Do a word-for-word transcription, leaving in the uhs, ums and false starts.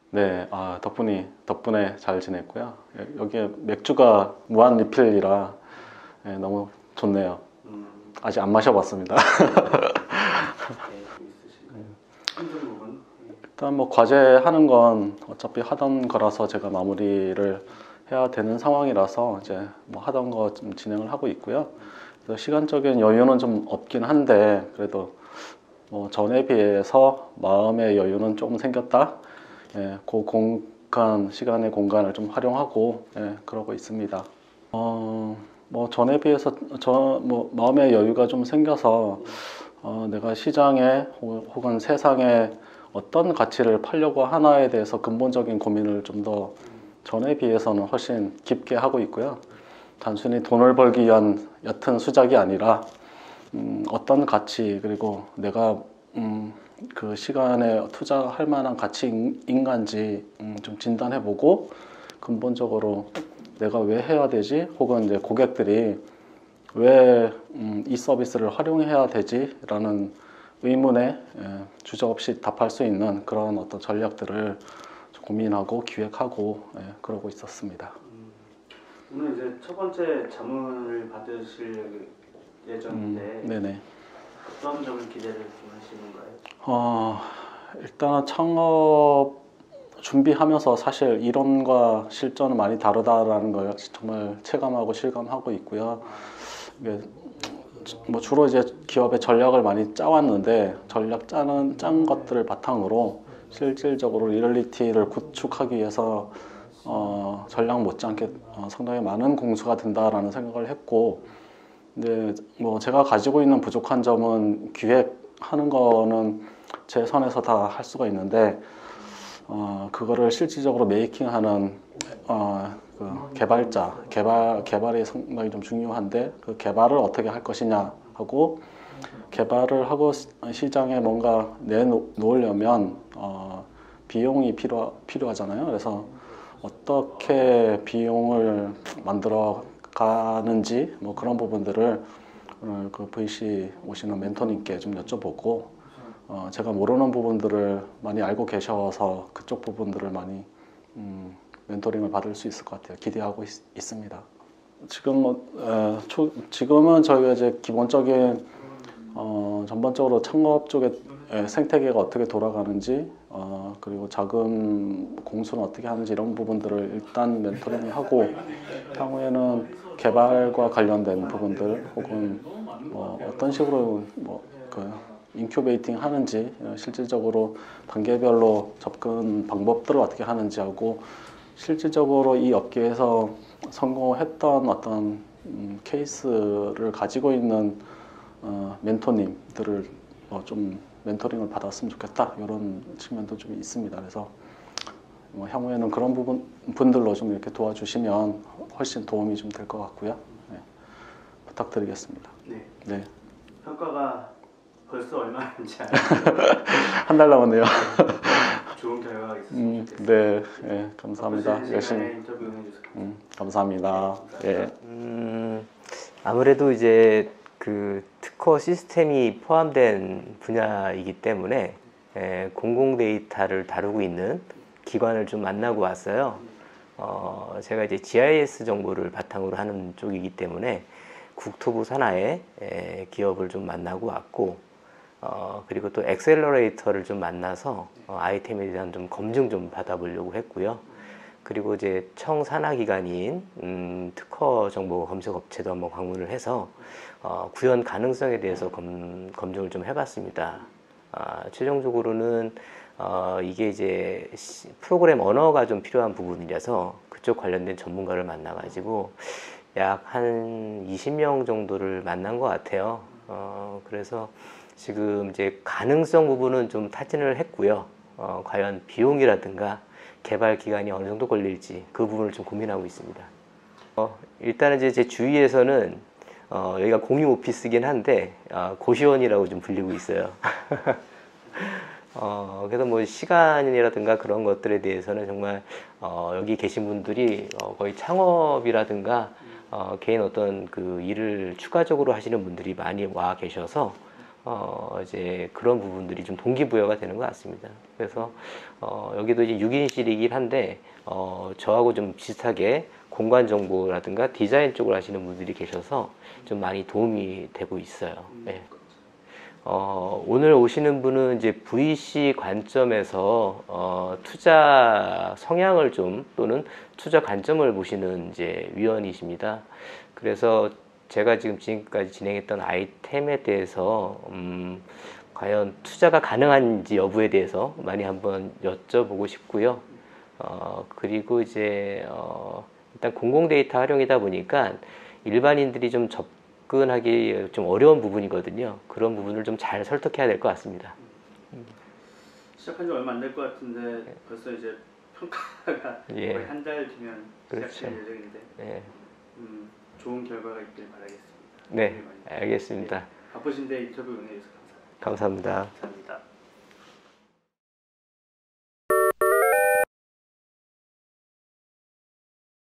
네, 아, 덕분이, 덕분에 잘 지냈고요. 예, 여기에 맥주가 무한 리필이라 예, 너무 좋네요. 음, 아직 안 마셔봤습니다. 네, 좀 있으실까요? 힘든 부분? 일단 뭐 과제하는 건 어차피 하던 거라서 제가 마무리를 해야 되는 상황이라서 이제 뭐 하던 거 좀 진행을 하고 있고요. 그래서 시간적인 여유는 좀 없긴 한데 그래도 뭐 전에 비해서 마음의 여유는 조금 생겼다. 예, 그 공간, 시간의 공간을 좀 활용하고 예, 그러고 있습니다. 어, 뭐 전에 비해서 저 뭐 마음의 여유가 좀 생겨서 어, 내가 시장에 혹- 혹은 세상에 어떤 가치를 팔려고 하나에 대해서 근본적인 고민을 좀 더 전에 비해서는 훨씬 깊게 하고 있고요. 단순히 돈을 벌기 위한 옅은 수작이 아니라 음, 어떤 가치 그리고 내가 음, 그 시간에 투자할 만한 가치인간지 음, 좀 진단해보고 근본적으로 내가 왜 해야 되지? 혹은 이제 고객들이 왜 이 서비스를 활용해야 되지? 라는 의문에 예, 주저없이 답할 수 있는 그런 어떤 전략들을 고민하고 기획하고 예, 그러고 있었습니다. 음, 오늘 이제 첫 번째 자문을 받으실 예정인데 음, 네네. 어떤 점을 기대를 좀 하시는 거예요? 어, 일단 창업 준비하면서 사실 이론과 실전은 많이 다르다라는 걸 정말 체감하고 실감하고 있고요. 이게 뭐 주로 이제 기업의 전략을 많이 짜왔는데 전략 짜는 짠 것들을 바탕으로 실질적으로 리얼리티를 구축하기 위해서 어, 전략 못지않게 어, 상당히 많은 공수가 든다라는 생각을 했고, 근데 뭐 제가 가지고 있는 부족한 점은 기획하는 거는 제 선에서 다 할 수가 있는데 어, 그거를 실질적으로 메이킹하는 어, 그 개발자, 개발, 개발이 상당히 좀 중요한데 그 개발을 어떻게 할 것이냐 하고 개발을 하고 시장에 뭔가 내놓으려면 어, 비용이 필요, 필요하잖아요. 그래서 어떻게 비용을 만들어 가는지 뭐 그런 부분들을 오늘 그 브이씨 오시는 멘토님께 좀 여쭤보고 어, 제가 모르는 부분들을 많이 알고 계셔서 그쪽 부분들을 많이 음, 멘토링을 받을 수 있을 것 같아요. 기대하고 있, 습니다 지금 뭐, 에, 초, 지금은 저희가 이제 기본적인 어, 전반적으로 창업 쪽의 에, 생태계가 어떻게 돌아가는지 어, 그리고 자금 공수는 어떻게 하는지 이런 부분들을 일단 멘토링을 하고 향후에는 개발과 관련된 부분들 혹은 뭐 어떤 식으로 뭐그 인큐베이팅 하는지 실질적으로 단계별로 접근 방법들을 어떻게 하는지 하고 실질적으로 이 업계에서 성공했던 어떤 음, 케이스를 가지고 있는 어, 멘토님들을 어, 좀 멘토링을 받았으면 좋겠다 이런 측면도 좀 있습니다. 그래서 뭐 향후에는 그런 부분 분들로 좀 이렇게 도와주시면 훨씬 도움이 좀 될 것 같고요. 네, 부탁드리겠습니다. 네. 네. 평가가 벌써 얼마인지 알아요? 한 달 남았네요. 좋은 결과가 있었으면 음, 좋겠어요. 네, 예, 감사합니다. 바쁘신 열심히. 시간에 인터뷰 해주셔서 음, 감사합니다. 예. 음, 아무래도 이제 그 특허 시스템이 포함된 분야이기 때문에 에, 공공 데이터를 다루고 있는 기관을 좀 만나고 왔어요. 어, 제가 이제 지아이에스 정보를 바탕으로 하는 쪽이기 때문에 국토부 산하의 에, 기업을 좀 만나고 왔고, 어, 그리고 또 엑셀러레이터를 좀 만나서 어, 아이템에 대한 좀 검증 좀 받아보려고 했고요. 그리고 이제 청산하기관인 음, 특허 정보 검색 업체도 한번 방문을 해서 어, 구현 가능성에 대해서 검, 검증을 좀 해봤습니다. 아, 최종적으로는 어, 이게 이제 시, 프로그램 언어가 좀 필요한 부분이라서 그쪽 관련된 전문가를 만나가지고 약 한 이십 명 정도를 만난 것 같아요. 어, 그래서 지금 이제 가능성 부분은 좀 타진을 했고요. 어, 과연 비용이라든가 개발 기간이 어느 정도 걸릴지 그 부분을 좀 고민하고 있습니다. 어, 일단은 이제 제 주위에서는 어, 여기가 공유 오피스긴 한데 어, 고시원이라고 좀 불리고 있어요. 어, 그래서 뭐 시간이라든가 그런 것들에 대해서는 정말 어, 여기 계신 분들이 어, 거의 창업이라든가 어, 개인 어떤 그 일을 추가적으로 하시는 분들이 많이 와 계셔서 어, 이제 그런 부분들이 좀 동기부여가 되는 것 같습니다. 그래서 어, 여기도 이제 육 인실이긴 한데 어, 저하고 좀 비슷하게 공간 정보라든가 디자인 쪽을 하시는 분들이 계셔서 좀 많이 도움이 되고 있어요. 네. 어, 오늘 오시는 분은 이제 브이씨 관점에서 어, 투자 성향을 좀 또는 투자 관점을 보시는 이제 위원이십니다. 그래서 제가 지금 지금까지 진행했던 아이템에 대해서 음, 과연 투자가 가능한지 여부에 대해서 많이 한번 여쭤보고 싶고요. 어, 그리고 이제 어, 일단 공공 데이터 활용이다 보니까 일반인들이 좀 접근하기 좀 어려운 부분이거든요. 그런 부분을 좀 잘 설득해야 될 것 같습니다. 시작한 지 얼마 안 될 것 같은데 벌써 이제 평가가 예. 거의 한 달 뒤면 그렇죠. 시작될 예정인데 네, 음, 좋은 결과가 있길 바라겠습니다. 네, 도움이 많이 알겠습니다. 네, 바쁘신데 인터뷰 응해주셔서 감사합니다. 감사합니다. 감사합니다.